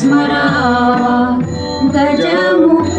स्मरावा गजमुख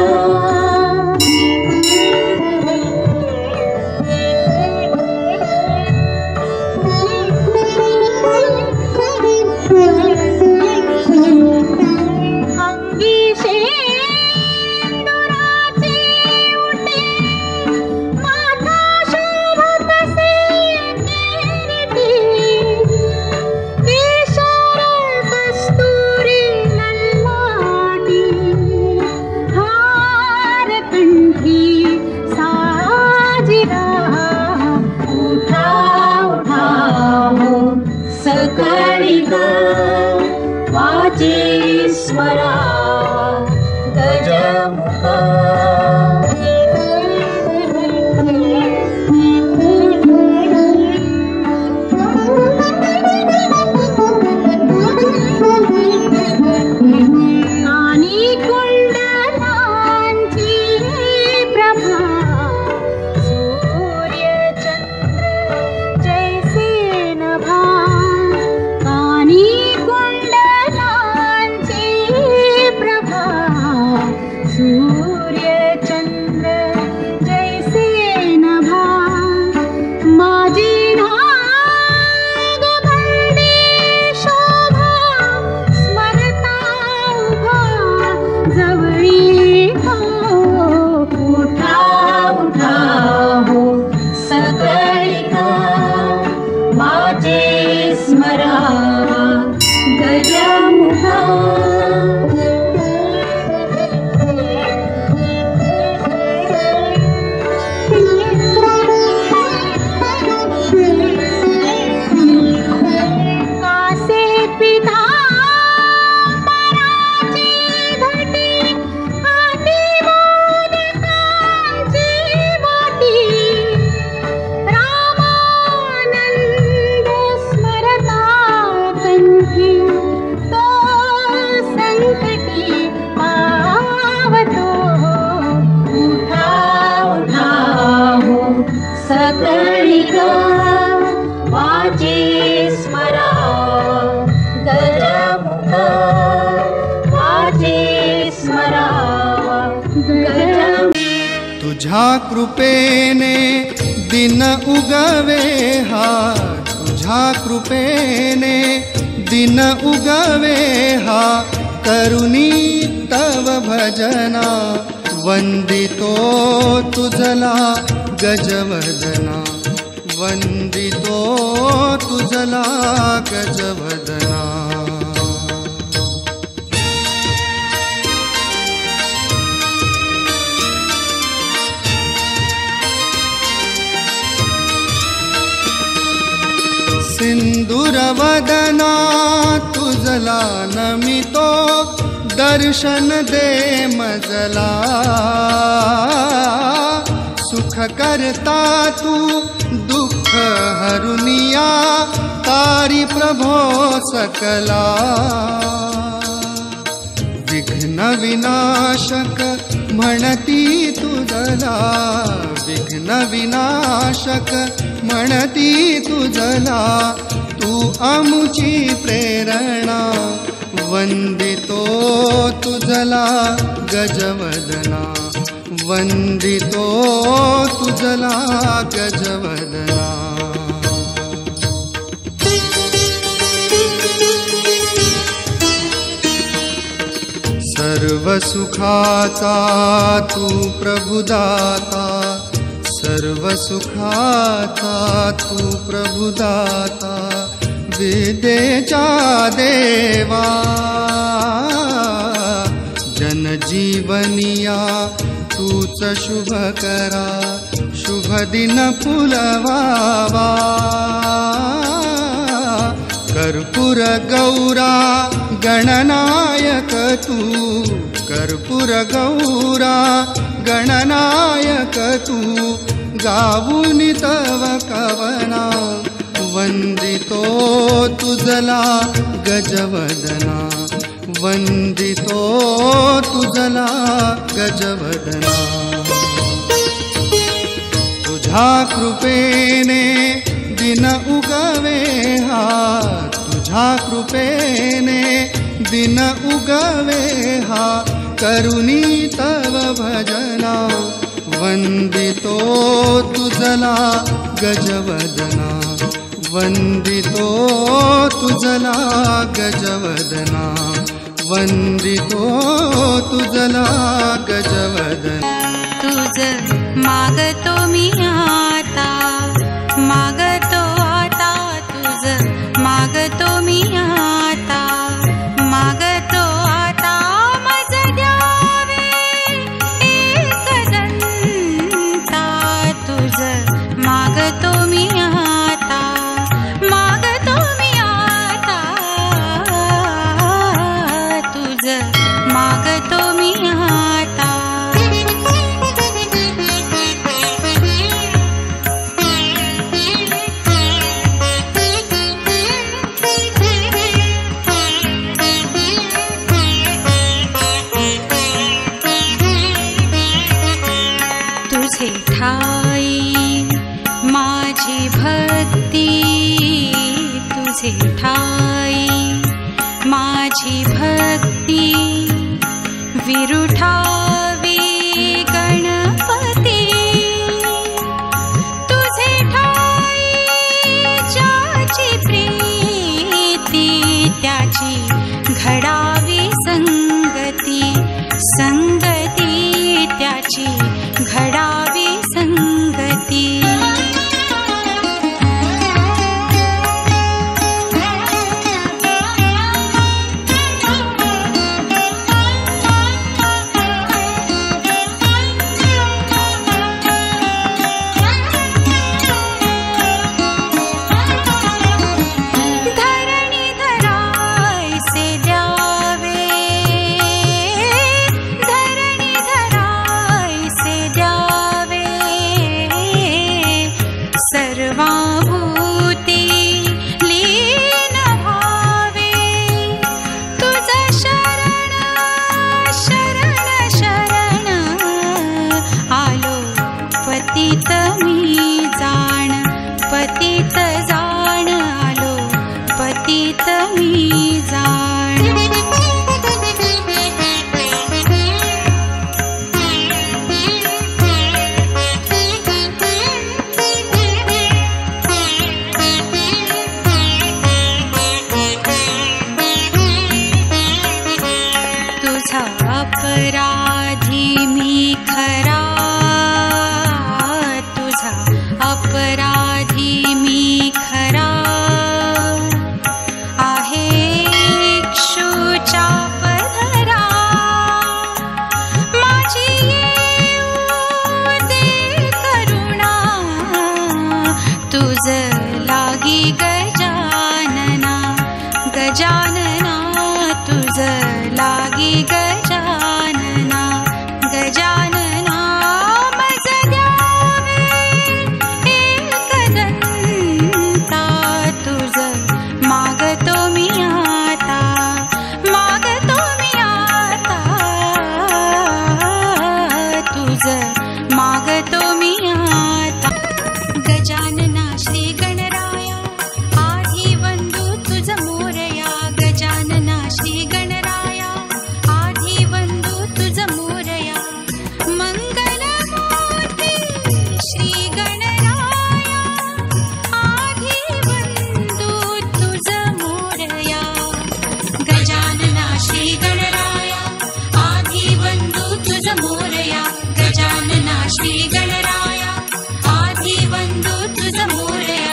वाचे स्मरावा गजमुख तुझ्या कृपेने दिन उगवे हा, तुझ्या कृपेने दिन उगवे हा, करुणी तव भजना वंदितो तुझला गजवदना, वंदितो तुझला गजवदना। सिंदूरवदना तुझला नमितो, दर्शन दे मजला, सुख करता तू दुःख हरुनिया, तारी प्रभो सकला। विघ्न विनाशक म्हणती तुझला, विघ्न विनाशक म्हणती तुझला, तू आमुची प्रेरणा वंदितो तुझला गजवदना, वंदितो तुझला गजवदना। सर्व सुखाचा तू प्रभुदाता, सर्व सुखाचा तू प्रभुदाता, विद्येचा देवा जनजीवनिया तूच शुभ करा, शुभ दिन फुलवावा। कर्पूर गौरा गणनायक तू, कर्पूर गौरा गणनायक तू, गावुनि तव कवना वंदितो तुझला गजवदना, वंदितो तुझला गजवदना। तुझ्या कृपेने दिन उगवे हा, तुझ्या कृपेने दिन उगवे हा करुणी तव भजना वंदितो तुझला गजवदना वंदितो तुझला गजवदना वंदितो तुझला गजवदना तुझ मागतो मी आता मागतो आता तुझ मागतो मी आता मागतो आता मज द्यावे एकदंता तुझ मागतो मी आता मागतो मी आता तुझ मागतो मी आता तुझे ठाई माझी भक्ती तुझे ठाई माझी भक्ती विरुठावी गणपती तुझे ठाई ज्याची प्रीती त्याची घडावी संगती संगती त्याची घडावी संगती सर्वाभूती लीन भावे तुझ शरण शरण शरण आलो पतित मी जाण पतित जाण आलो पतित मी जाण अपराधी मी खरा तुझा अपराधी मी खरा आहे इक्षुचा पधरा माझी येऊ दे करुणा तुझ लागी गजानना गजानना तुझ लागी गजानना गजानना मज द्यावे एकदंता तुझ मागतो मी आता मागतो मी आता तुझ मागतो मी आता गजानना श्री गणराया आधी वंदू तुझ मोरया गजानना श्री गणराया आधी वंदू तुझ मोरया मंगलमूर्ती श्री गणराया आधी वंदू तुझ मोरया गजानना श्री गणराया आधी वंदू तुझ मोरया गजानना श्री गणराया आधी वंदू तुझ मोरया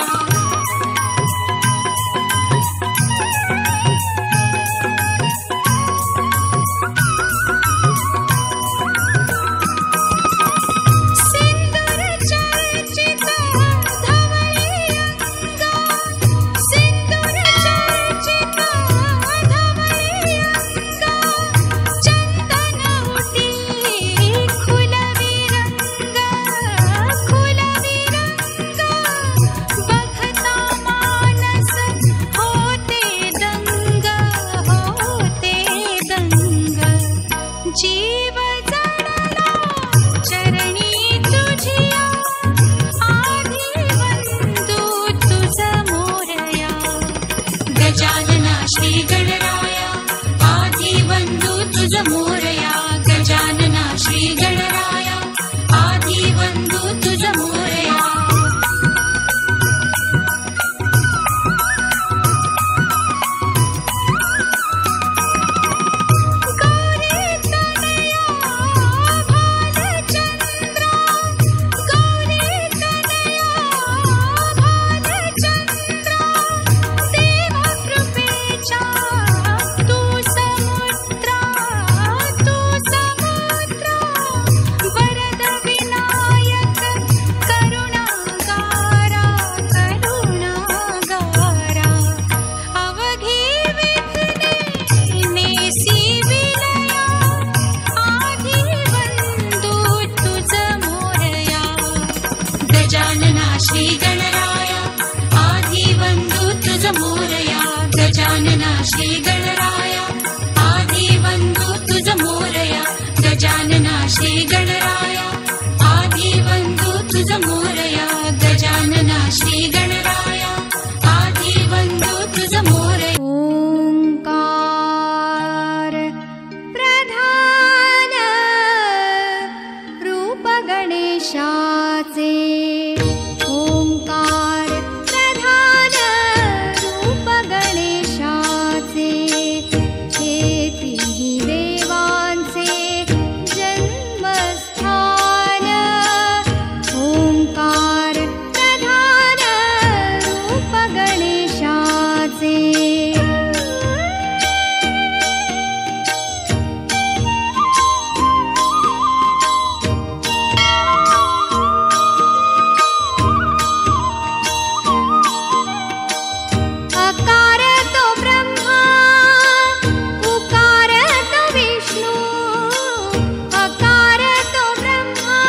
चंदन उटी खुलवी रंग आदिबंधू तुझ मोरया गजानना श्री गणराया आदिबंधू तुझ मोरया गजानना श्री गणराया आदिबंधू तुझ मोरया गजानना श्री गणराया आदिबंधू तुझ मोरया गजानना श्री गणराया आदिबंधू तुझ मोरया ओंकार प्रधान रूप गणेशाचे ओंकार प्रधान रूप गणेशाचे हे तिन्ही देवांचे जन्मस्थान ओंकार प्रधान रूप गणेशाचे अकार तो ब्रह्मा उकार तो विष्णू अकार तो ब्रह्मा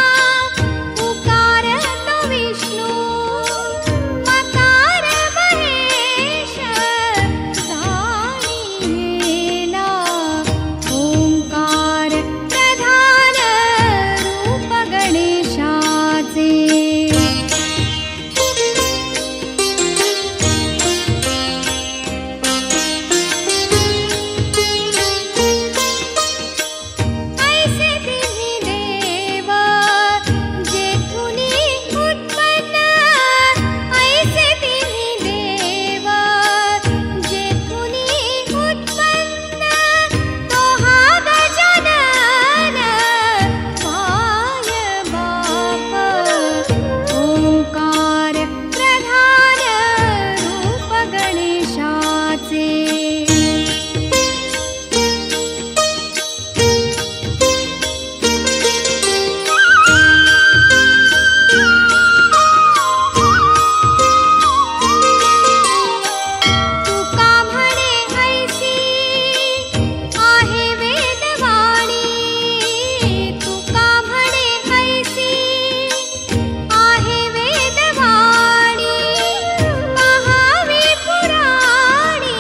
उकार तो विष्णू अकार महेश सानिहेला ओंकार प्रधान रूप गणेशाचे ऐसे तिन्ही देव जेथुनी उत्पन्न ऐसे तिन्ही देव जेथुनी उत्पन्न तो हा गजानन पाय बाप ओंकार प्रधान रूप गणेशाचे तुका म्हणे ऐसी आहे वेदवाणी तुका म्हणे ऐसी आहे वेदवाणी पहावी पुराणी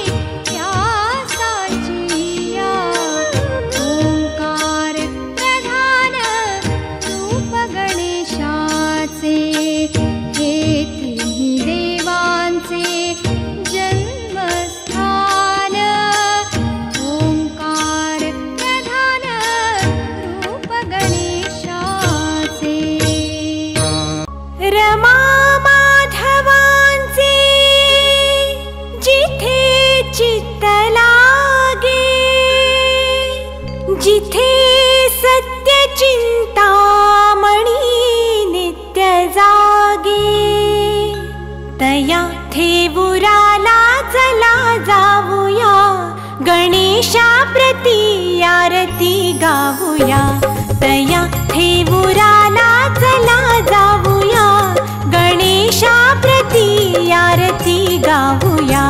व्यासाचिया ओंकार प्रधान रूप गणेशाचे हे तिन्ही देवांचे जन्मस्थान ओंकार प्रधान रूप गणेशाचे रमा माधवांचे जिथे चित्त लागे जिथे सत्य चिंतामणी नित्य जागे तया थेवुराला चला जाऊया गणेशा प्रति आरती गाऊया तया थेवुराला चला जाऊया गणेशा प्रति आरती गाऊया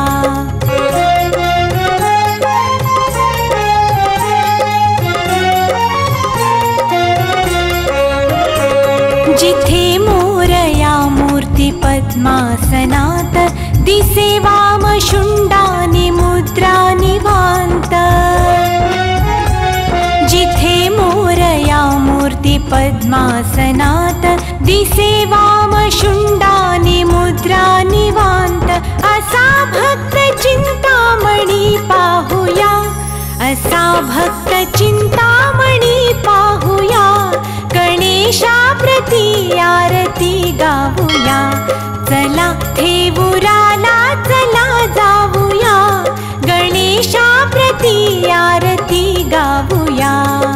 जिथे मोरया मूर्ती पद्मासनात दिसे वाम शुंडानी मुद्रा निवांत जिथे मोरया मूर्ती पद्मासनात दिसे वाम शुंडानी मुद्रा निवांत असा भक्त चिंतामणी पाहूया कसा भक्त चिंतामणी पाहूया, गणेशा प्रती आरती गाऊया. चला थेऊराला चला जाऊया, गणेशा प्रती आरती गाऊया.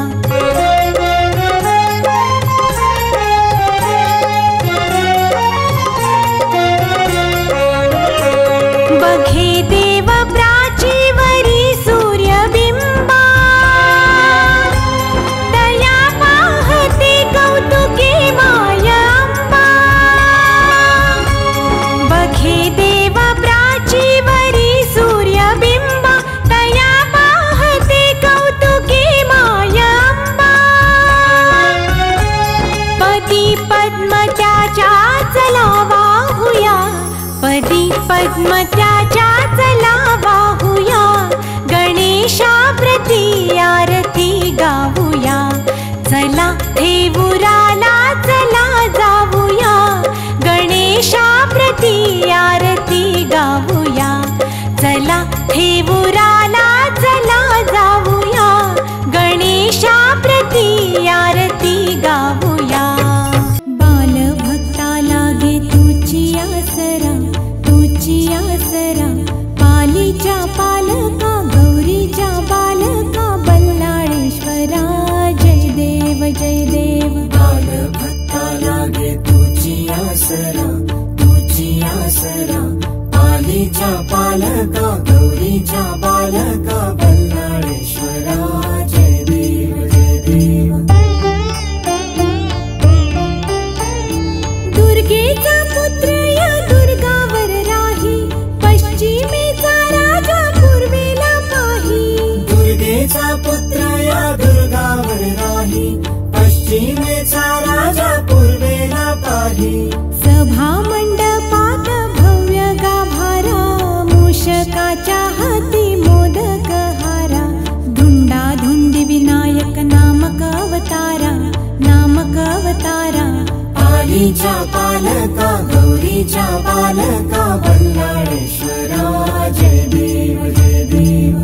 बघे देव प्राचीवरी सूर्यबिंबा, दया पाहते कौतुके माया अंबा. बघे देव प्राचीवरी सूर्यबिंबा, दया पाहते कौतुके माया अंबा. पदी पद्म त्याच्या चला वाहूया, पदी पद्म त्याच्या चला वाहूया, गणेशा प्रती आरती गाऊया. चला थेऊराला चला जाऊया, गणेशा प्रती आरती गाऊया. चला थेऊराला चला जाऊया, गणेशा प्रती आरती गाऊया. बालभक्ता लागे तुझी आसरा, तुझी आसरा. पालीच्या पालका, गौरीच्या बालका, बल्लाळेश्वरा. जय देव जय देव. बालभक्ता लागे तुझी आसरा, तुझी आसरा. पालीच्या पालका, गौरीच्या बालका, बल्लाळेश्वरा. जय देव जय देव. दुर्गेचा पुत्र या दुर्गावर राही, पश्चिमेचा राजा पूर्वेला पाही. दुर्गेचा पुत्र या दुर्गावर राही, पश्चिमेचा राजा पूर्वेला पाही. सभा मंडपात भव्य गाभारा, मूषकाच्या हाती मोदक हारा. धुंडा धुंडी विनायक नामक अवतारा, नामक अवतारा. पालीच्या पालका, गौरीच्या बालका, बल्लाळेश्वरा. जय देव जय देव.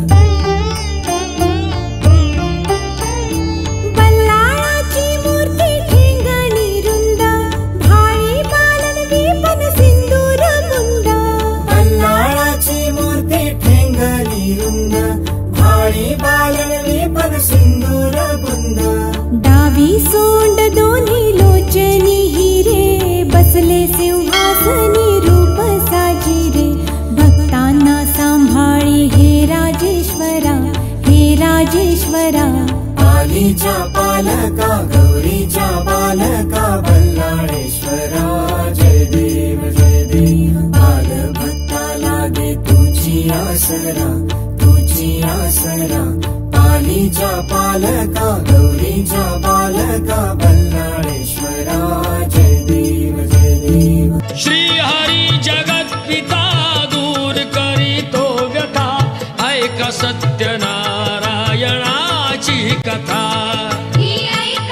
बल्लाळाची मूर्ती ठेंगणी रुंद, भाळी बालन विपन सिंदूर बुंद. बल्लाळाची मूर्ती ठेंगणी रुंद, भाळी बालन विपन सिंदूर बुंद. डावी सोंड दोन्ही लोचनी हिरे, बसले सिंहासनी रूप साजिरे. भक्तांना सांभाळी हे राजेश्वरा, हे राजेश्वरा. पालीच्या पालका, गौरीच्या बालका, बल्लाळेश्वरा. जय देव जय देव. बालभक्ता लागे तुझी आसरा, तुझी आसरा. पालीच्या पालका, गौरीच्या बालका, बल्लाळेश्वरा. जय देव जय देव. श्री हरी जगत पिता दूर करीतो व्यथा, ऐका सत्यनारायणाची कथा. ही ऐक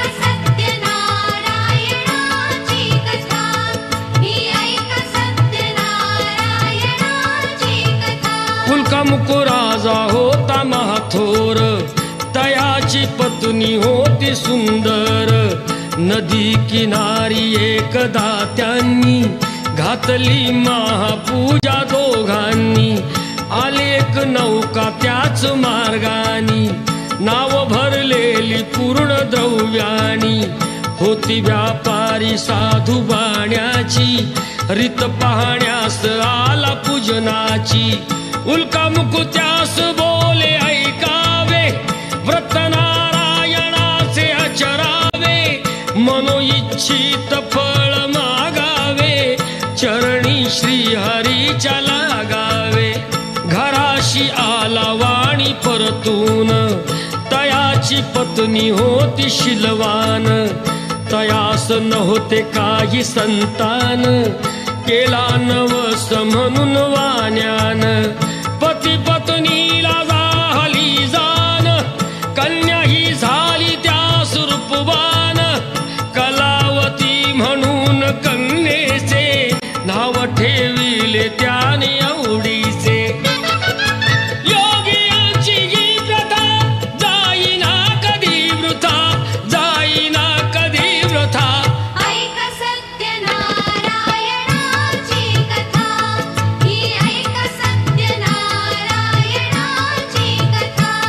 सत्यनारायणाची कथा, ही ऐक सत्यनारायणाची कथा. फुलका मुकुराजा होता महाथोर, तयाची पत्नी होती सुंदर. नदी किनारी एकदा त्यांनी घातली महापूजा दोघांनी. आले एक नौका त्याच मार्गानी, नाव भरलेली पूर्ण द्रव्यानी. होती व्यापारी साधू बाण्याची, रीत पाहण्यास आला पूजनाची. उल्का मुकुत्यास बोले ऐकावे, व्रत नारायणाचे आचरावे. मनोइच्छित फळ मागावे, चरणी श्री हरीच्या लागावे. घराशी आला वाणी परतून, तयाची पत्नी होती शिलवान. तयास नव्हते काही संतान, केला नवस म्हणून वाण्यान. पती पत्नीला झाली जाण, कन्या ही झाली त्यास रूपवान. कलावती म्हणून कन्येचे नाव ठेविले त्याने आवडीचे. योगियांची ही प्रथा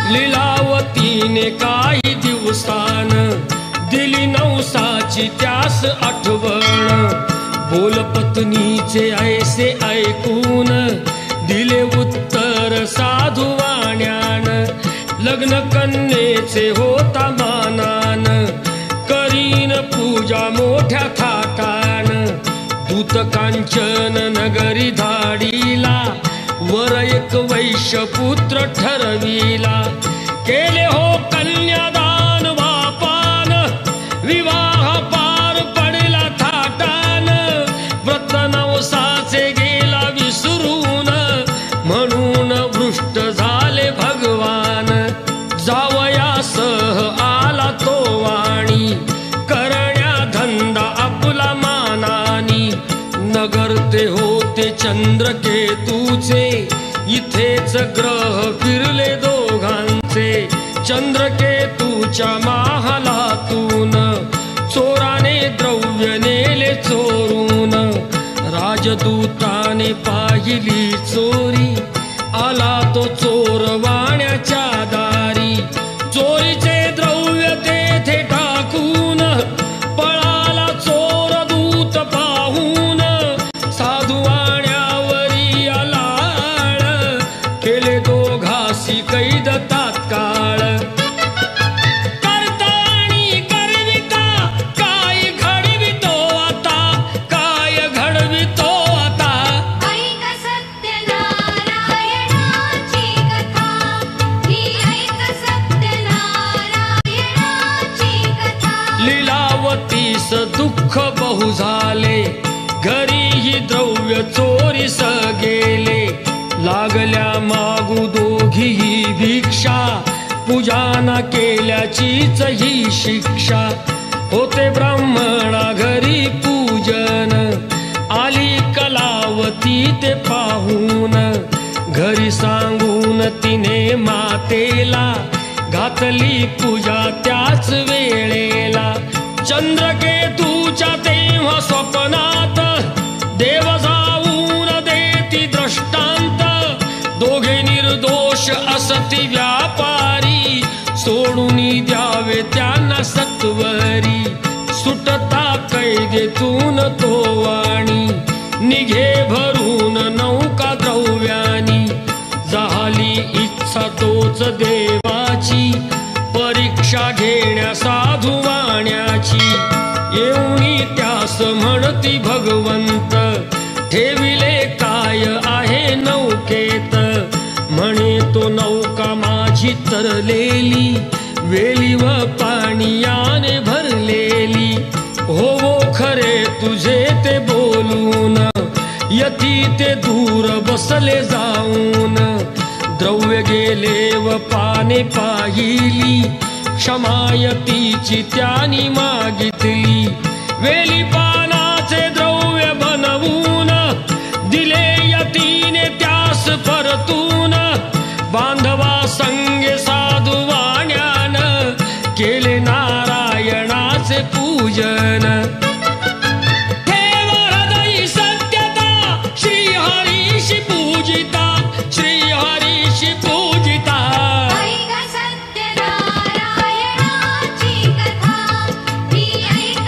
लीलावतीने काही दिवसान दिली नवसाची त्यास आठवण. बोल पत्नीचे ऐसे ऐकून दिले उत्तर साधू वाण्यान. लग्न कन्येचे होता मानान करीन पूजा मोठ्या थाटान. दूत कांचन नगरी धाडीला वर एक वैश्य पुत्र ठरविला. केले हो कन्यादान बापान विवाह पार पडला थाटान. व्रत नवसाचे गेला विसरून म्हणून भ्रष्ट झाले भगवान. जावयासह आला तो वाणी करण्या धंदा आपला मानानी. नगर ते होते चंद्रकेतूचे इथेच ग्रह फिरले दोघांचे. चंद्रकेतूच्या महालातून चोराने द्रव्य नेले चोरून. राजदूताने पाहिली चोरी आला तो चोर वाण्याच्या दारी. चोरीचे द्रव्य तेथे टाकून पळाला चोर दूत पाहून. साधू वाण्यावरी आलाळ केले दोघासी कैद तात्काळ. करता आणि करविता काय घडवितो आता, काय घडवितो आता. ऐक सत्यनारायणाची कथा, ही ऐक सत्यनारायणाची कथा. लीलावतीस दुःख बहु झाले घरीही द्रव्य चोरीस गेले. लागल्या मागू दोघीही भिक्षा पूजा न केल्याचीच ही शिक्षा. होते ब्राह्मणा घरी पूजन आली कलावती ते पाहून. घरी सांगून तिने मातेला घातली पूजा त्याच वेळेला. चंद्रकेतूच्या तेव्हा स्वप्नात देव जाऊन देती दृष्टांत. दोघे निर्दोष असती व्यापारी सोडून द्यावे त्यांना सत्वरी. सुटता कैदेतून तो वाणी निघे भरून नौका द्रव्यानी. झाली इच्छा तोच देवाची परीक्षा घेण्या साधू वाण्याची. येऊनी त्यास म्हणती भगवंत ठेविले काय आहे नौकेत. म्हणे तो नौका माझी तरलेली वेली व पाणीयाने भरलेली. हो खरे तुझे ते बोलून यती ते दूर बसले जाऊन. द्रव्य गेले व पाने पाहिली क्षमायतीची त्यानी मागितली. वेली पानाचे द्रव्य बनवून दिले यतीने त्यास परतून. बांधवा संगे साधू वाण्यान केले नारायणाचे पूजन. ठेव हृदयी सत्यता श्रीहरीशी पूजिता, श्रीहरीशी पूजिता. ऐक सत्यनारायणाची कथा, ही ऐक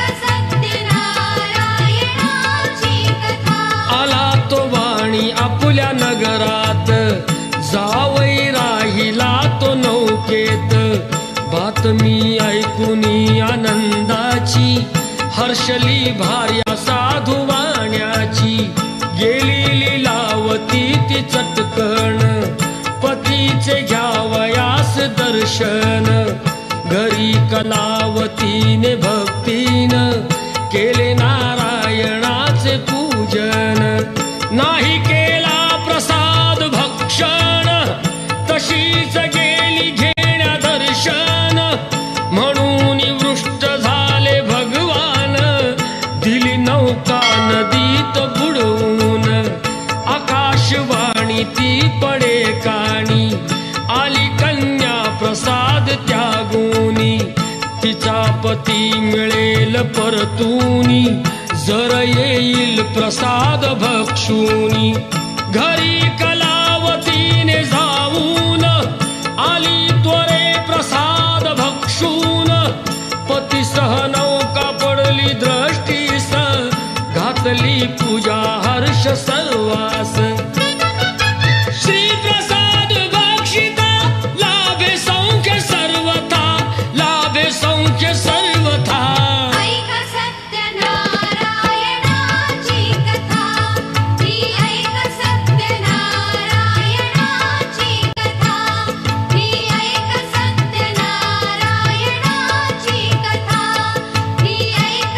सत्यनारायणाची कथा. आला तो वाणी आपल्या नगरात जावई राहिला तो नौकेत. बातमी ऐकुनी आनंदाची हर्षली भार्या साधू वाण्याची. गेली लीलावती ती चटकन पतीचे घ्यावयास दर्शन. घरी कलावतीने भक्तीन केले नारायणाचे पूजन. नाही केला प्रसाद भक्षण तशीच गेली घेण्या दर्शन. म्हणून वृष्ट झाले भगवान दिली नौका नदीत बुडवून. आकाशवाणी ती पडे काणी आली कन्या प्रसाद त्यागुनी. तिचा पती मिळेल परतूनी जर येईल प्रसाद भक्षुनी. घरी कलावतीने जाऊन आली तो पूजा हर्ष सर्वास श्री प्रसाद बक्षिता लाभे सौख्य सर्वथा लाभे सौख्य सर्वथा ऐक सत्यनारायणाची कथा ही ऐक सत्यनारायणाची कथा ही ऐक सत्यनारायणाची कथा ही ऐक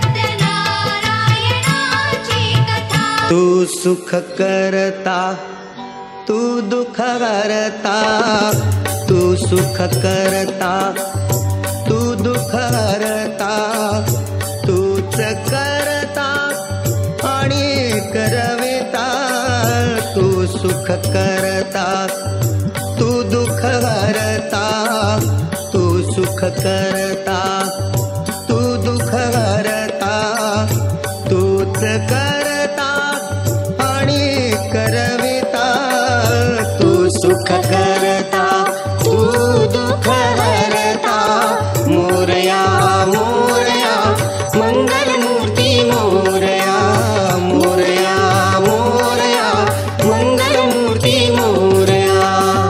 सत्यनारायणाची कथा तू सुख करता तू दुःख हरता तू सुख करता तू दुःख हरता तूच करता आणि करविता तू सुख करता तू दुःख हरता तू सुख करता तू दुःख हरता तूच करता आणि करविता तू सुख करता तू दुःख हरता मोरया मोरया मंगलमूर्ती मोरया मोरया मोरया मंगलमूर्ती मोरया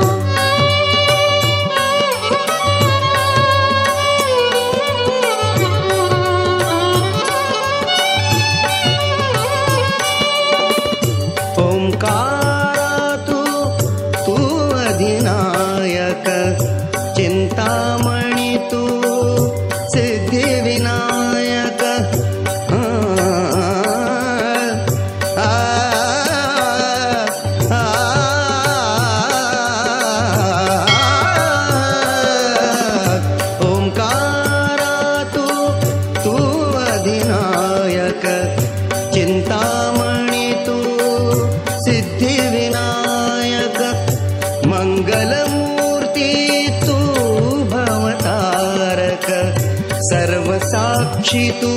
ओंकारा तू अधिनायक चिंतामणी तू सिद्धिविनायक ओंकारा तू अधिनायक चिंतामणी तू सिद्धिविनायक मंगलमूर्ती तू भवतारक सर्वसाक्षी तू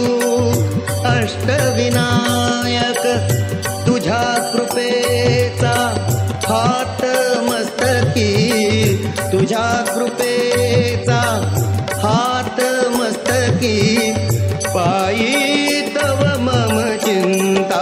अष्टविनायक तुझ्या कृपेचा हात मस्तकी तुझ्या कृपेचा हात मस्तकी पायी तव मम चिंता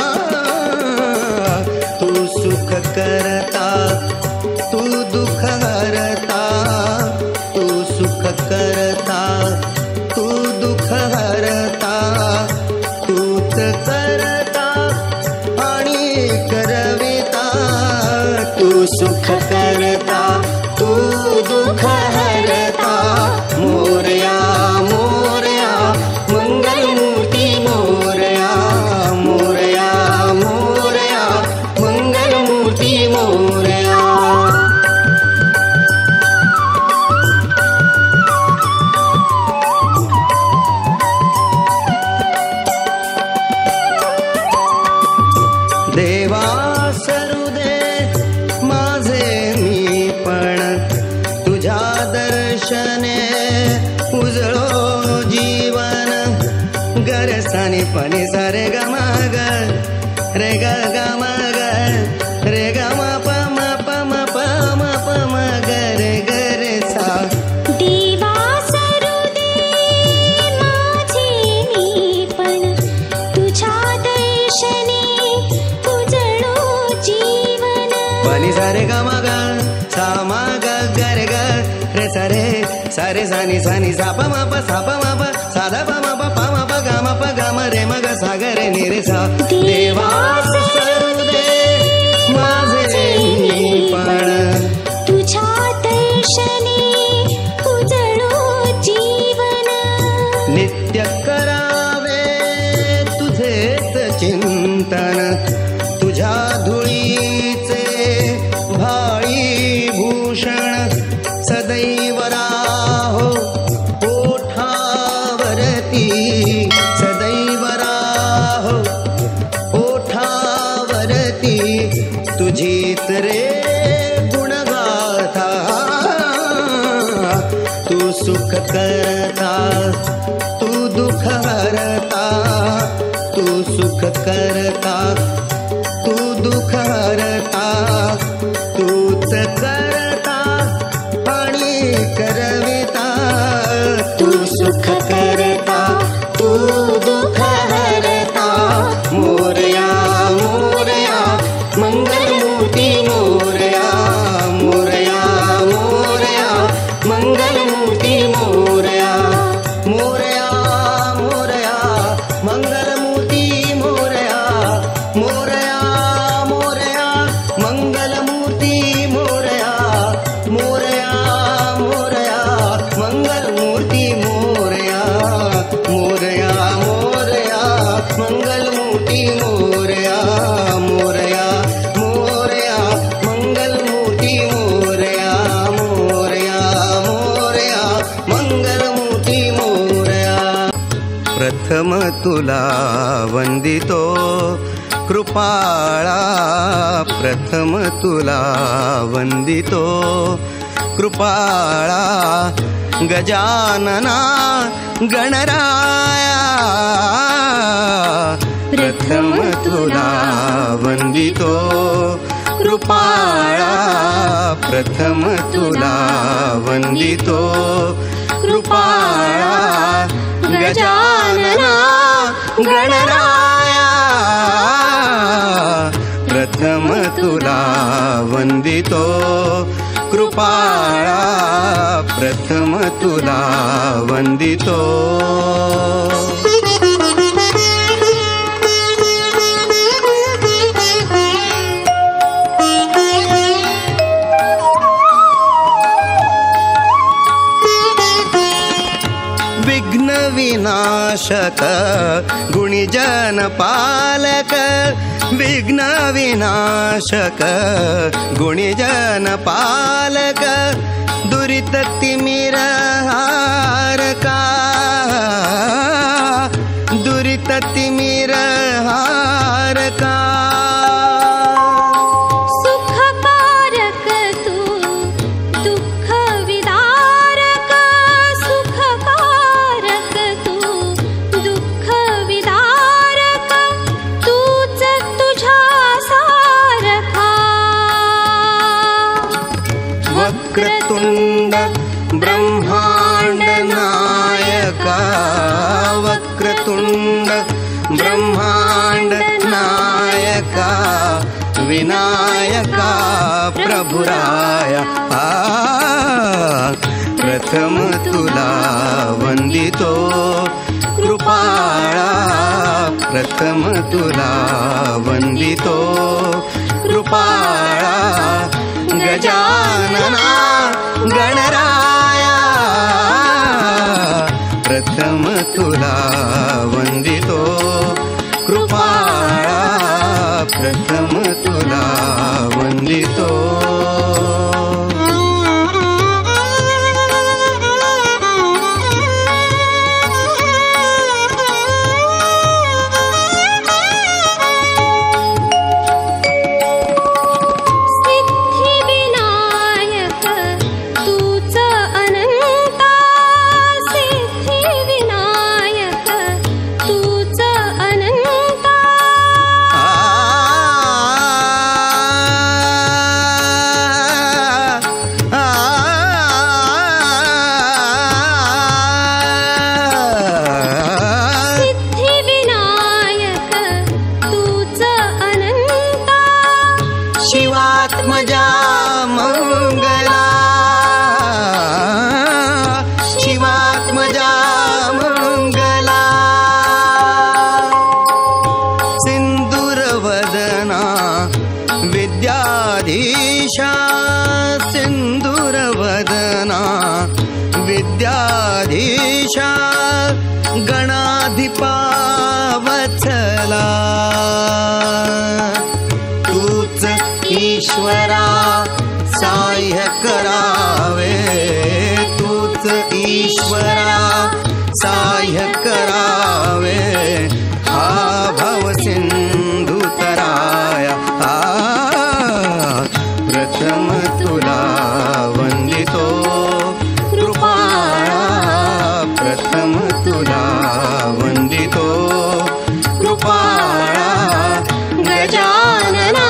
तू सुख करता तू दुःख हरता तू सुख करता तू दुःख हरता तूच करता आणि करविता तू सुख करता तू दुःख हरता मोरया मोरया मंगलमूर्ती मोरया मोरया मोरया मंगलमूर्ती मोरया देवा सरुदे माझे मी पण तुझ्या दर्शने उजळो जीवन गरसानी पणी सारे ग मग रे ग ग मग रे ग म प म प म प म प म ग रे ग रे सा देवा सरुदे माझे मी पण तुझ्या दर्शने उजळो जीवन पणी सारे ग मग सा म ग ग रे ग रे सा रे सारे सानी सानी सा प म प सा प म प सा ध प म प प म प ग म प ग म रे म ग सा ग रे नि रे सा देवा सरुदे माझे मी पण तुझ्या दर्शने उजळो जीवन नित्य करावे तुझेच चिंतन तुझ्या धुळीचे भाळी भूषण सदैव राहो ओठावरती सदैव राहो ओठावरती तुझीच रे गुणगाथा तू सुख करता तू दुःख हरता तू सुख करता तू दुःख हरता तूच करता आणि करविता तू सुख करता तू दुःख हरता मोर प्रथम तुला वंदितो कृपाळा प्रथम तुला वंदितो कृपाळा गजानना गणराया प्रथम तुला वंदितो कृपाळा प्रथम तुला वंदितो कृपाळा गजानना गणराया प्रथम तुला वंदितो कृपाळा प्रथम तुला वंदितो विघ्न विनाशक गुणिजन पालक विघ्न विनाशक गुणिजन पालक दुरित तिमिर हारका दुरित तिमिर हारका सुखकारक तू दुःख विदारक सुखकारक तू दुःख विदारक तूच तुझ्या सारखा वक्रतुंड ब्रह्मांड नायका वक्रतुंड ब्रह्मांड नायका विनायका प्रभुराया प्रथम तुला वंदितो कृपाळा प्रथम तुला वंदितो कृपाळा गजानना गणराया प्रथम तुला वंदितो कृपाळा प्रथम तुला वंदितो सिद्धिविनायक तूच अनंता सिद्धिविनायक तूच अनंता सिद्धिविनायक तूच अनंता शिवात्मजा मंगला शिवात्मजा मंगला सिंदूरवदना विद्याधीशा सिंदूरवदना विद्याधीशा गणाधिपा वत्सला तूच ईश्वरा साह्य करावे तूच ईश्वरा साह्य करावे हा भव सिंधू तराया प्रथम तुला वंदितो कृपाळा प्रथम तुला वंदितो कृपाळा गजानना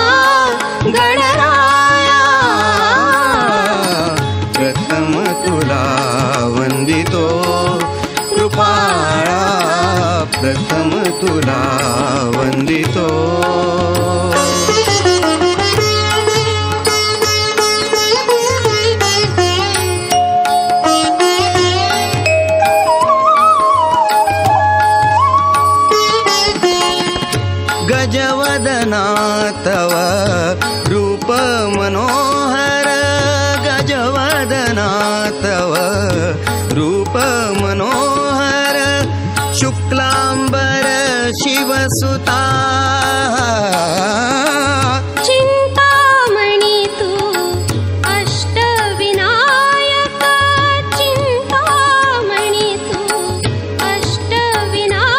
गणराया प्रथम तुला वंदितो कृपाळा प्रथम तुला वंदितो गजवदना तव रूप मनोहर गजवदना तव रूप मनोहर शुक्लांबर शिवसुता चिंतामणी तू अष्टविनायक चिंतामणी तू अष्टविनायक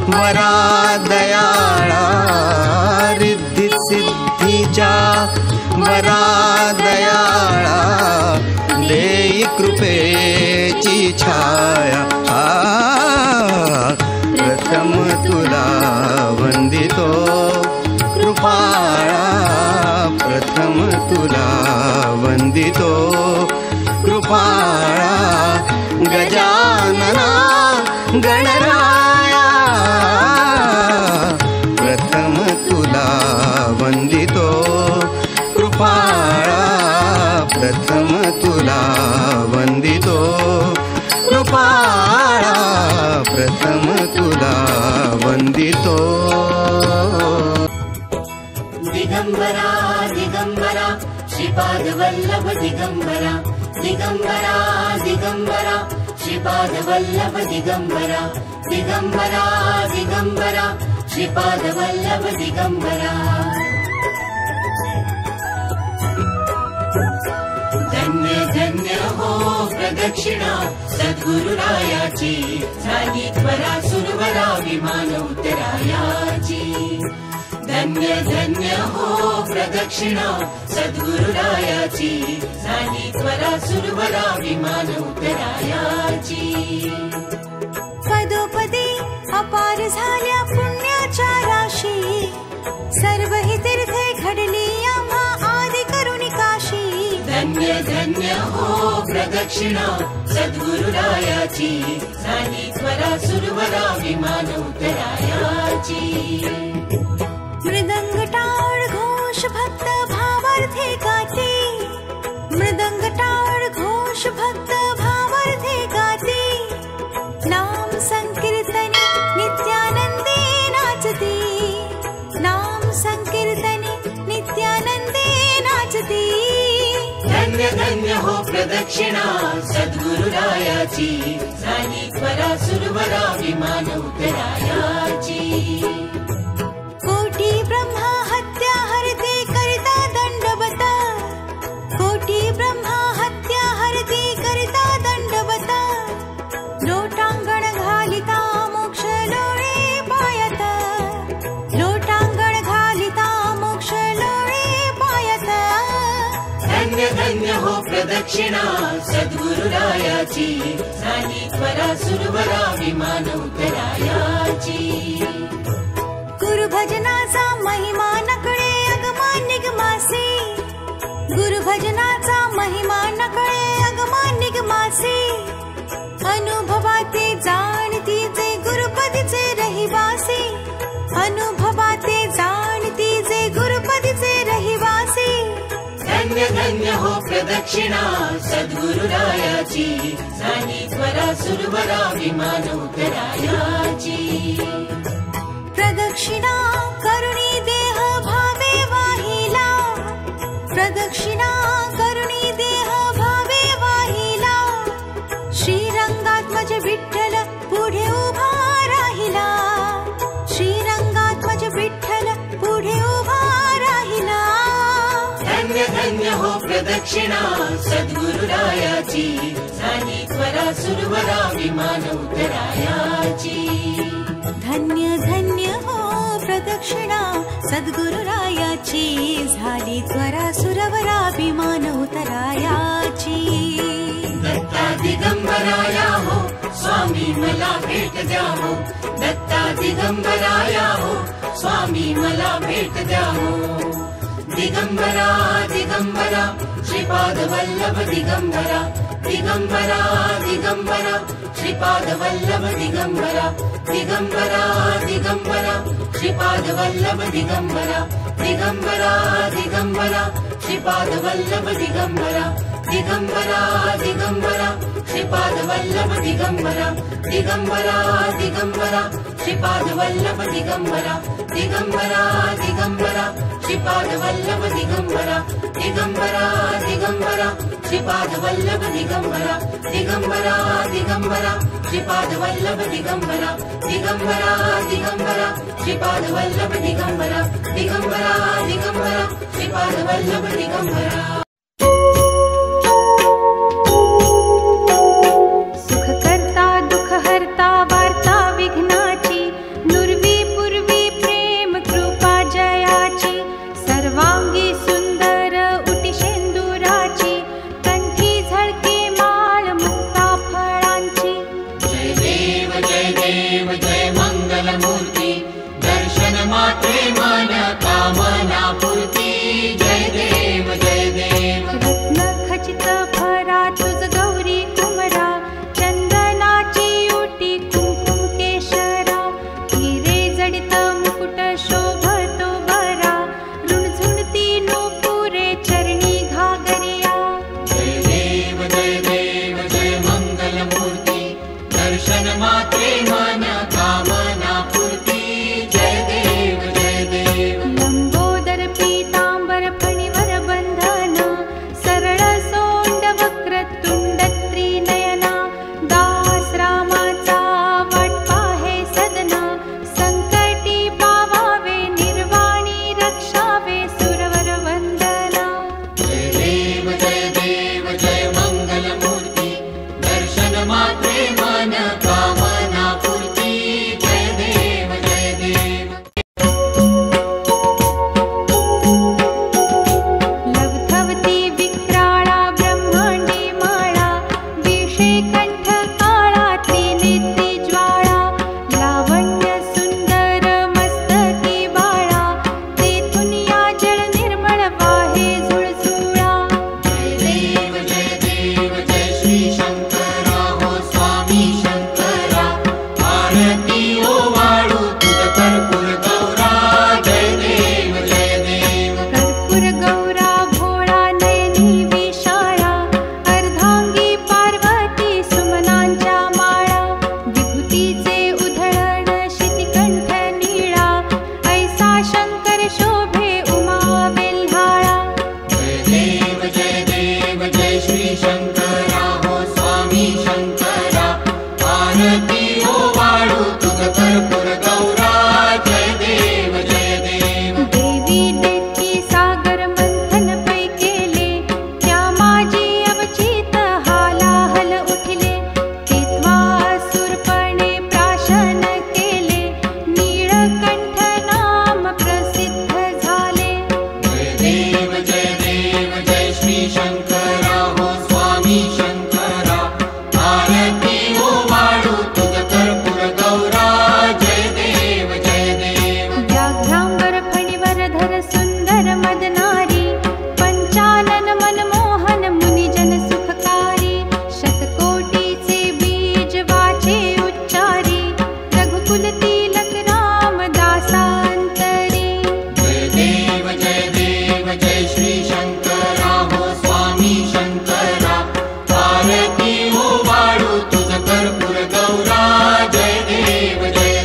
वरा दयाळा रिद्धी सिद्धीच्या वरा दयाळा देई कृपेची छाया प्रथम तुला वंदितो कृपाळा प्रथम तुला वंदितो कृपाळा गजानना गणराया प्रथम तुला वंदितो कृपाळा प्रथम तुला वंदितो कृपाळा प्रथम तुला वंदितो दिगंबरा दिगंबरा श्रीपाद वल्लभ दिगंबरा दिगंबरा दिगंबरा श्रीपाद वल्लभ दिगंबरा दिगंबरा दिगंबरा श्रीपाद वल्लभ दिगंबरा धन्य धन्य हो प्रदक्षिणा सद्गुरुरायाची झाली त्वरा सुरवरा विमान उतरायाची धन्य धन्य हो प्रदक्षिणा सद्गुरुरायाची झाली त्वरा सुरवरा विमान उतरायाची पदोपदी अपार झाल्या पुण्याच्या राशी सर्व ही तीर्थे घडली आम्हा आदि करुणी काशी धन्य धन्य हो प्रदक्षिणा सद्गुरुरायाची झाली त्वरा सुरवरा विमान उतरायाची मृदंग टाळ घोष भक्त भावार्थे गाते मृदंग टाळ घोष भक्त भावार्थे गाते नाम संकीर्तने नित्यानंदे नाचते नाम संकीर्तने नित्यानंदे नाचते धन्य धन्य हो प्रदक्षिणा सद्गुरुरायाची झाली त्वरा सुरवरा विमान उतरायाची कोटी ब्रह्मा हत्या हरते करिता दंडवत कोटी ब्रह्मा हत्या हरते करिता दंडवत लोटांगण घालिता मोक्ष लोळे पायत लोटांगण घालिता मोक्ष लोळे पायत धन्य धन्य हो प्रदक्षिणा सद्गुरुरायाची झाली त्वरा सुरवरा विमान उतरायाची गुरुभजनाचा महिमा नकळे अगमा निगमासे गुरुभजनाचा महिमा नकळे अगमा निगमासे अनुभवाते जाणती जे गुरुपदीचे रहिवासी अनुभवाते जाणती जे गुरुपदीचे रहिवासी धन्य धन्य हो प्रदक्षिणा सद्गुरुरायाची झाली त्वरा सुरवरा विमान उतरायाची प्रदक्षिणा करुणी देह भावे वाहिला प्रदक्षिणा करुणी देह भावे वाहिला श्रीरंगात्मज विठ्ठल पुढे उभा राहिला श्रीरंगात्मज विठ्ठल पुढे उभा राहिला धन्य धन्य हो प्रदक्षिणा सद्गुरुरायाची झाली त्वरा सुरवरा विमान उतरायाची धन्य धन्य हो प्रदक्षिणा सद्गुरुरायाची झाली त्वरा सुरवरा विमान उतरायाची दत्ता दिगंबराया हो स्वामी मला भेट द्या हो दत्ता दिगंबराया हो स्वामी मला भेट द्या हो दिगंबरा दिगंबरा श्रीपाद वल्लभ दिगंबरा दिगंबरा दिगंबरा श्रीपाद वल्लभ दिगंबरा दिगंबरा दिगंबरा श्रीपाद वल्लभ दिगंबरा दिगंबरा दिगंबरा श्रीपाद वल्लभ दिगंबरा दिगंबरा दिगंबरा श्रीपाद वल्लभ दिगंबरा दिगंबरा दिगंबरा श्रीपाद वल्लभ दिगंबरा दिगंबरा दिगंबरा श्रीपाद वल्लभ दिगंबरा दिगंबरा दिगंबरा श्रीपाद वल्लभ दिगंबरा दिगंबरा दिगंबरा श्रीपाद वल्लभ दिगंबरा दिगंबरा दिगंबरा श्रीपाद वल्लभ दिगंबरा दिगंबरा दिगंबरा श्रीपाद वल्लभ दिगंबरा सुख करता दुःख हरता वार्ता विघ्नाची मात्रे मन कामना पूर्ती जय देव जय देव रत्न खचित भरा तुझ गौरी कुमरा चंदनाची उटी कुंकुम केशरा हिरे जडित मुकुट शोभतो बरा रुणझुणती नूपुरे चरणी घागरिया जय देव जय मंगल मूर्ती दर्शन मात्रे मन कामना पूर्ती जय देव लंबोदर पीतांबर फणिवर बंधन सरळ सोंड वक्र तुंड त्रिनयना दास रामाचा वाटपा हे सदना संकटी पावावे निर्वाणी रक्षावे सुरवर वंदना जय देव जय मंगल मूर्ती दर्शन मात्रे मन कामना पूर्ती जय देव लवथवती विक्राळा ब्रह्मांडी माळा विषे कंठ काळा त्रिनेत्री ज्वाळा लावण्य सुंदर मस्तकी बाळा तेथून या जळ निर्मळ वाहे झुळझुळा जय देव जय श्री शंकरा हो स्वामी शंकरा आरती ओ वाळू तुझ कर्पूर गौरा जय देव कर्पूर गौरा भोळा नयनी विशाळा अर्धांगी पार्वती सुमनांच्या माळा विभूतीचे उधळण शितिकंठ नीळा ऐसा शंकर शोभे उमा बेल्हाळा जय देव जय श्री शंकरा हो स्वामी शंकरा आरती ओ वाळू तुझ कर्पूर गौरा जय देव देवी देती सागर मंथन पै केले त्या माझी अवचित हालाहल उठले तेव्हा असुरपणे प्राशन केले नीळकंठ नाम प्रसिद्ध झाले जय देव जय श्री शंकरा हो स्वामी शंकरा आरती ओ वाळू तुझ कर्पूर गौरा जय देव व्याघ्रांबर फणिवर धर सुंदर मदनारी पंचानन मनमोहन मुनिजन सुखकारी शतकोटीचे बीज वाचे उच्चारी रघुकुल तिलक राम दासांतरी जय देव जय श्री शंकरा हो स्वामी शंकरा आरती ओ वाळू तुझ कर्पूर गौरा जय देव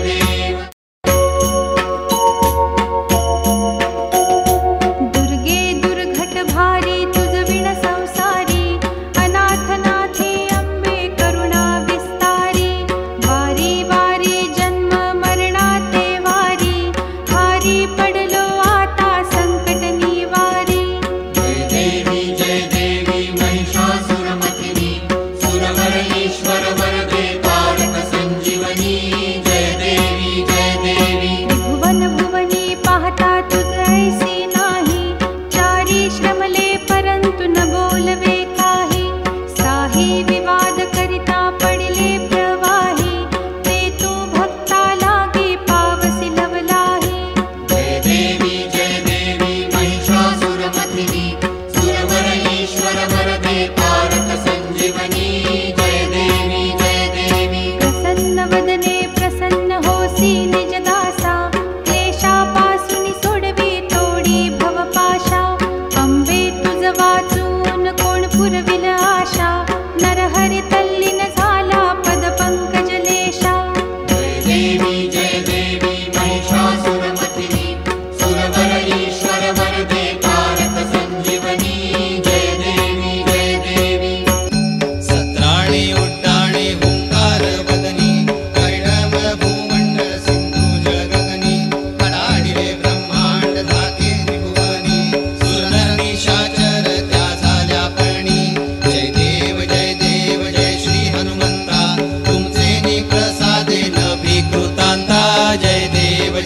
दुर्गे दुर्घट भारी तुझ विण संसारी अनाथ नाथे अंबे करुणा विस्तारी वारी वारी जन्म मरणाते वारी हारी पडलो आता संकट निवारी जय देवी महिषासुरमथिनी सुरवर ईश्वर वरदे तारक संजीवनी जय देवी भुवन भुवनी पाहता तुझ ऐसी नाही चारी श्रमले परंतु न बोलवे काही साही विवाद करिता पडिले प्रवाही ते तू भक्ता लागी पावसी लवलाही जय देवी महिषासुरमथिनी सुरवर ईश्वर वरदे तारक संजीवनी जय देवी प्रसन्न वदने प्रसन्न होसी निज दासा क्लेशापासून सोडवी तोडी भवपाशा अंबे तुझ वाचून कोण पुरविल आशा नरहरी तल्लीन झाला पद पंकजलेशा जय देवी महिषासुरमथिनी सुरवर ईश्वर वरदे तारक संजीवनी जय देवी सत्राणे उड्डाणे हुंकार वदनी कैडम भूमंड सिंधू जगगनी कडाडिले ब्रह्मांड धाके त्रिभुवनी सुरनर निशाचर त्या झाल्या पणी जय देव जय श्री हनुमंता तुमचे निप्रसादे नभिकृतांता जय देव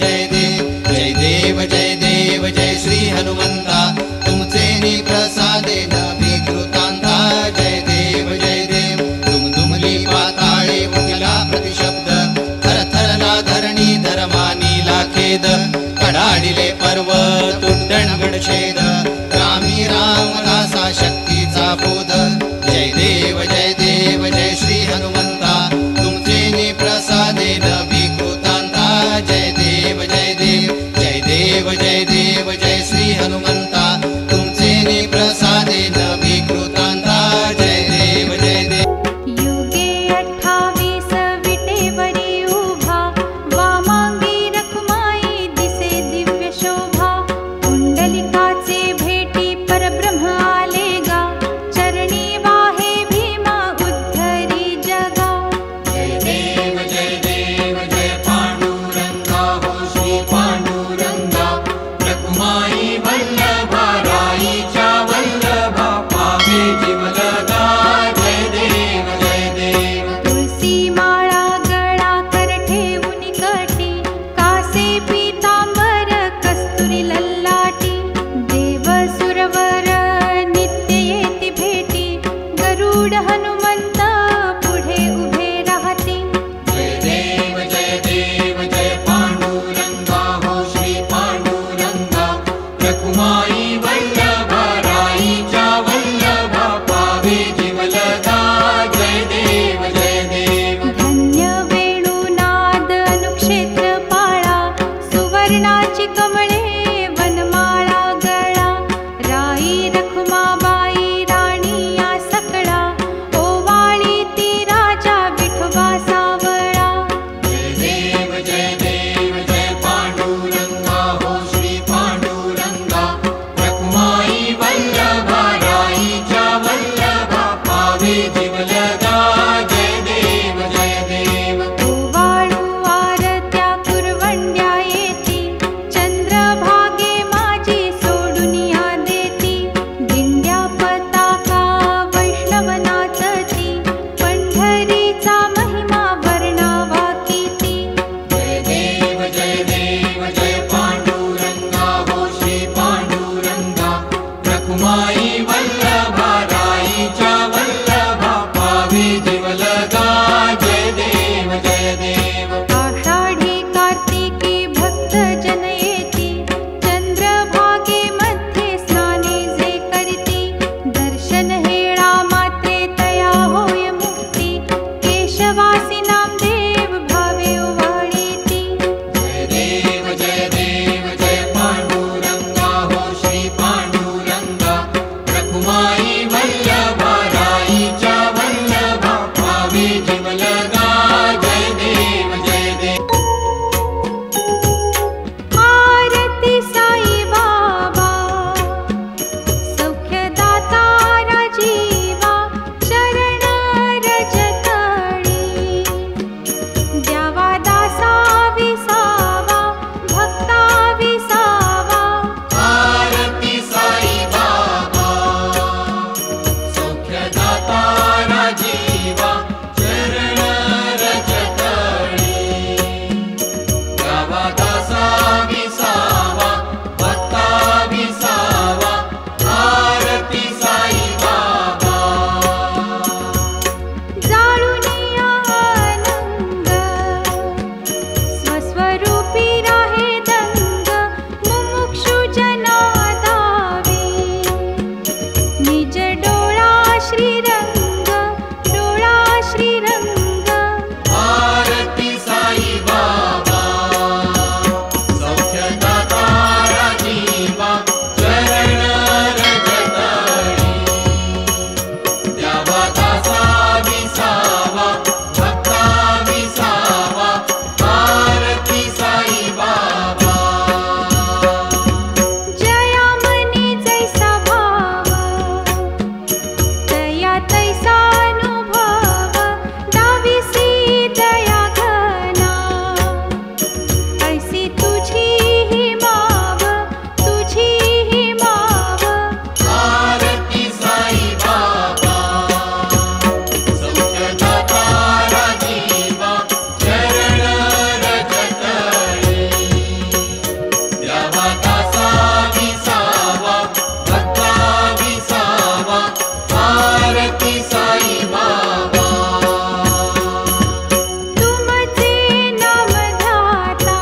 जय श्री हनुमंता तुमचे निप्रसादे नभिकृतांता जय देव दुमदुमली पाताळे उठला प्रतिशब्द थरथरला धरणी धर्मानी लाखेद देव जय देव जय पांडुरंगा हो श्री पांडुरंगा रखुमाई वल्लभा राईच्या वल्लभा पावी जीव लगा जय देव जय देव आरती साई बाबा सौख्यदाता राजीवा चरण रजतळी द्यावा दासा विसावा भक्ता विसावा आरती साई बाबा सौख्यदाता राजीवा चरण रजतळी द्यावा दासा विसावा भक्ता विसावा आरती साई बाबा जाळूनिया आनंद स्वस्वरूपी राहे दंग मुमुक्षु जना दावी निज डोळा श्रीरंग आरती साई बाबा सौख्यदाता राजीवा चरण रजतळी द्यावा दासा विसावा भक्ता विसावा आरती साई बाबा जयामनी जैसा भाव तया तैसा अनुभव दाविसी दया घना ऐसी तुझी ही माव आरती साई बाबा सौख्यदाता राजीवा चरण रजतळी द्यावा दासा विसावा भक्ता विसावा आरती साई बाबा तुमचे नाम धाता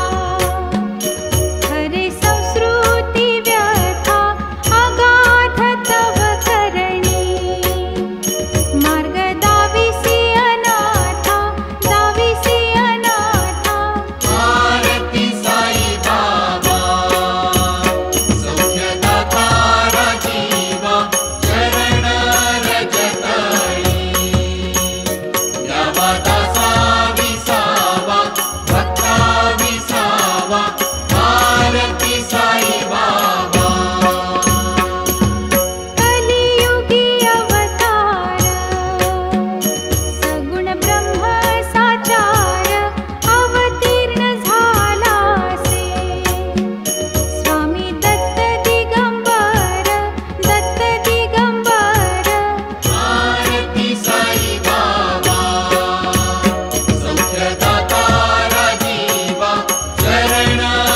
खरे संस्कृती व्यथा अगाध तव करणी मार्ग दाविसी अनाथा आरती साई बाबा सौख्यदाता राजीवा चरण रजतळी द्यावा दासा विसावा भक्ता विसावा आरती साई बाबा कलियुगी अवतार सगुण ब्रह्म साचार अवतीर्ण झालासे स्वामी दत्त दिगंबर आरती साई बाबा सौख्यदाता राजीवा चरण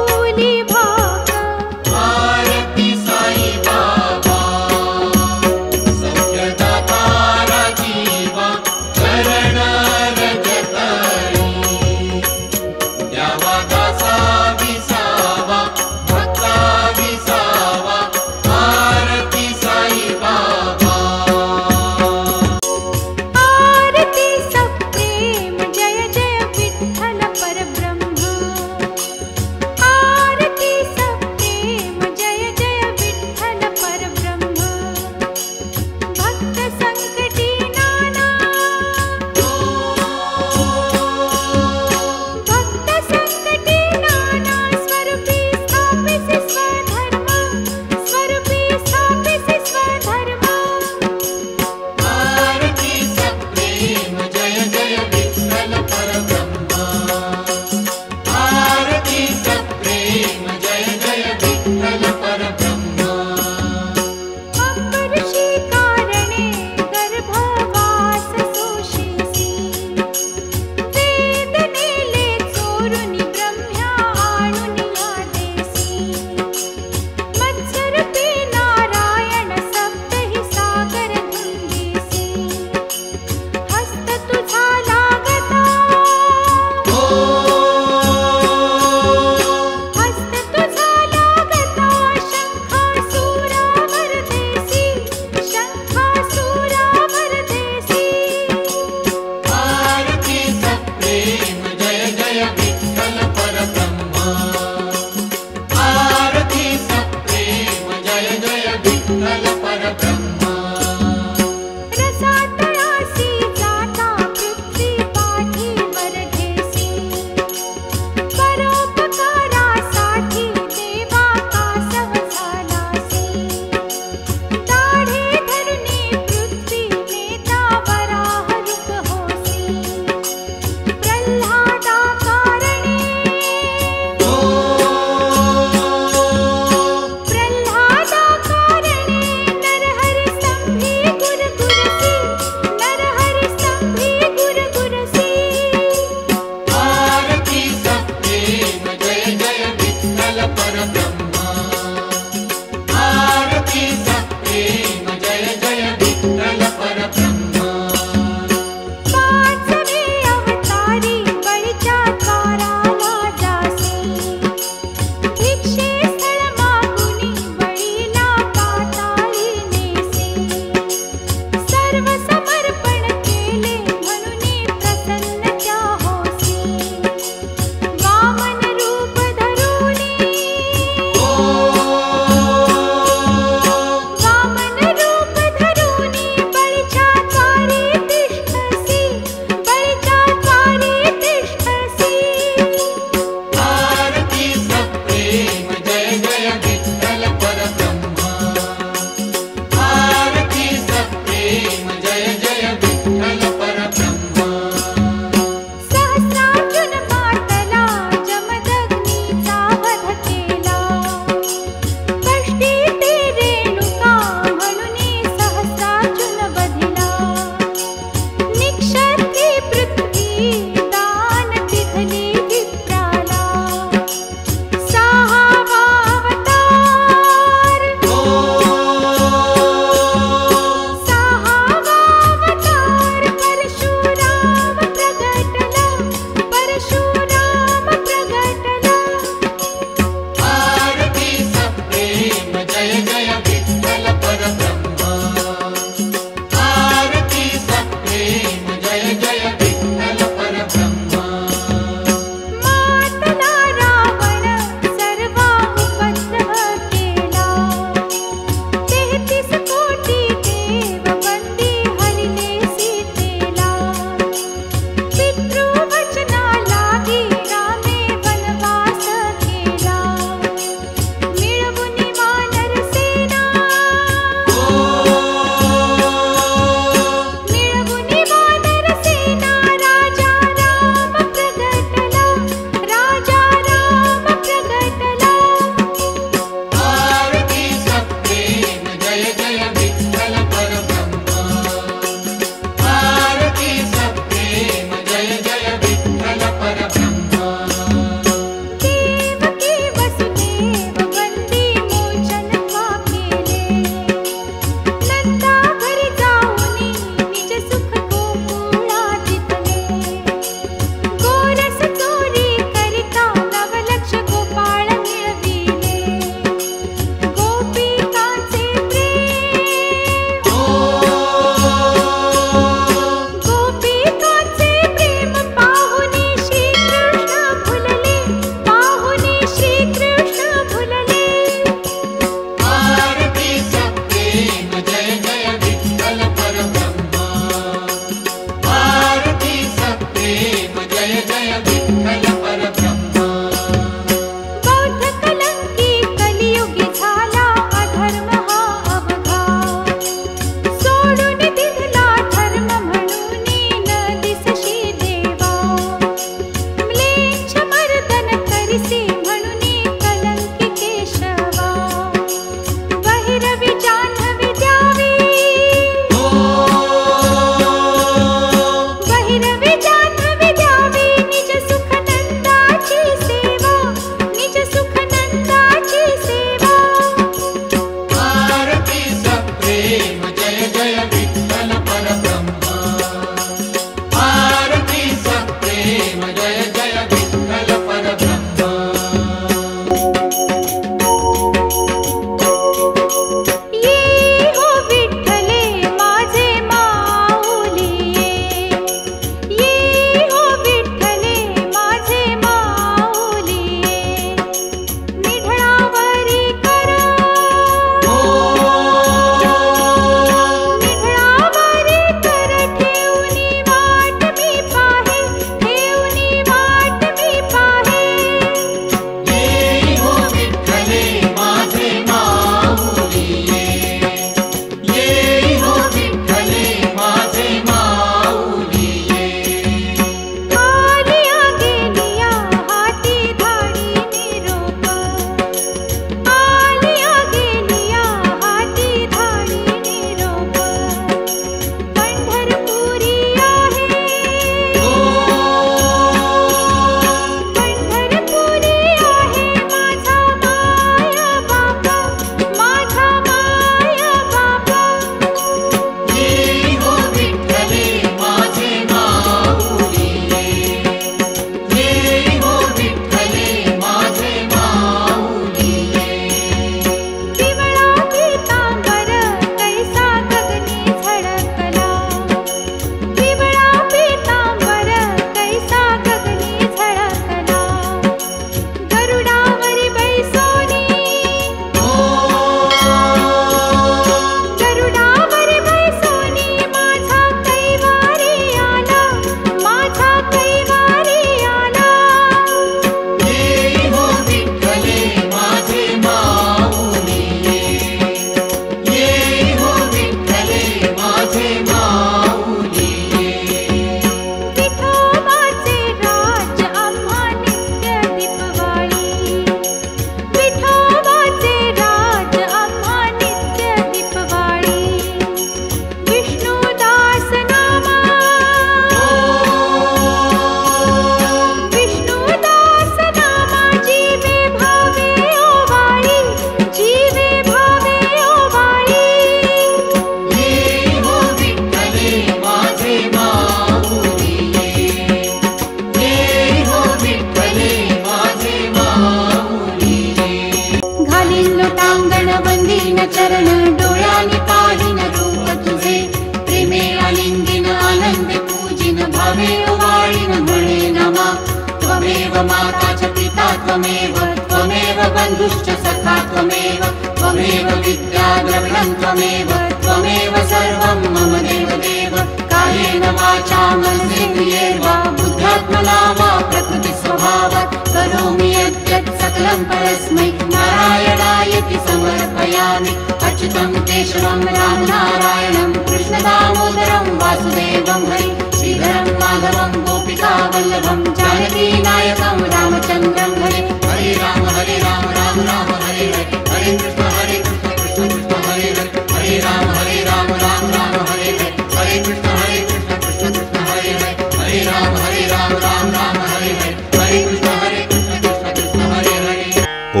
चरण डोळ्याने पाहिन रूप तुझे प्रेमे आलिंगिन आनंदे पूजिन भावे ओवाळीन म्हणे नमा त्वमेव माता च पिता त्वमेव त्वमेव बन्धुश्च सखा त्वमेव त्वमेव विद्या द्रविणं त्वमेव त्वमेव सर्वं मम देवदेव कायेन वाचा मनसेन्द्रियैर्वा बुद्ध्यात्मना वा प्रकृतिस्वभावात् करोमि यद्यत् सकलं परस्मै नारायणायति समर्पयामि अच्युतं केशवं रामनारायणं कृष्णदामोदरं वासुदेवं हरि श्रीधरं माधवं गोपिकावल्लभं जानकीनायकं रामचन्द्रं हरे हरे राम राम राम हरे हरे हरे कृष्ण कृष्ण कृष्ण हरे हरे हरे राम राम हरे हरे हरे कृष्ण कृष्ण कृष्ण हरे हरे हरे राम राम हरे हरे हरे कृष्ण कृष्ण हरे हरे ॐ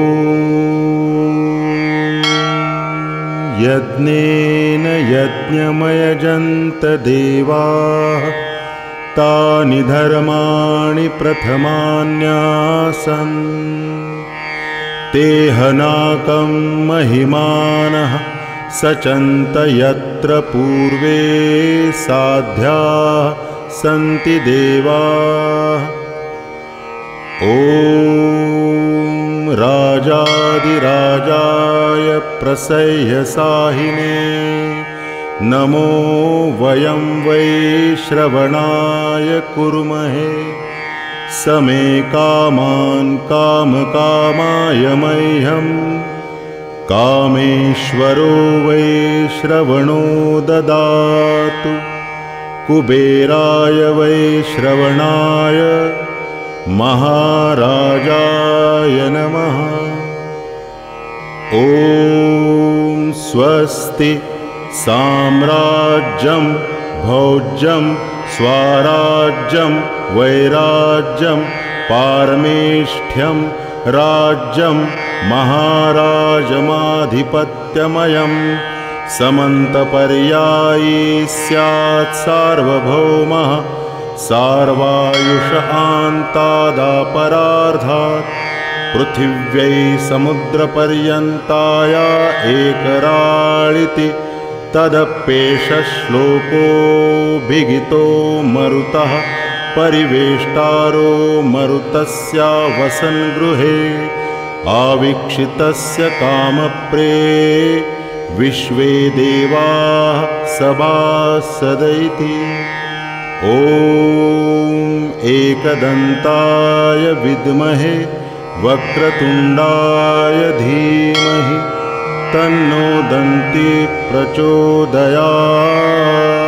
यज्ञेन यज्ञमयजन्त देवाः तानि धर्माणि प्रथमान्यासन् तेहनाकं महिमानः सचन्त यत्र पूर्वे साध्याः सन्ति देवाः ॐ राजाधिराजाय प्रसह्यसाहिने नमो वयं वै श्रवणाय कुर्महे समे कामान् कामकामाय मह्यं कामेश्वरो वै श्रवणो ददातु कुबेराय वै श्रवणाय महाराजाय नमः ॐ स्वस्ति साम्राज्यं भोज्यं स्वराज्यं वैराज्यं पारमेष्ठ्यं राज्यं महाराजमाधिपत्यमयं समन्तपर्यायी स्यात् सार्वभौमः सार्वायुष आन्तादापरार्धात् पृथिव्यै समुद्रपर्यन्ताया एकराळिति तदप्येष श्लोकोऽभिगितो मरुतः परिवेष्टारो मरुतस्य वसन् गृहे आवीक्षितस्य कामप्रे विश्वे देवाः सभासदैति ॐ एकदन्ताय विद्महे वक्रतुण्डाय धीमहि तन्नो दन्ति प्रचोदयात्।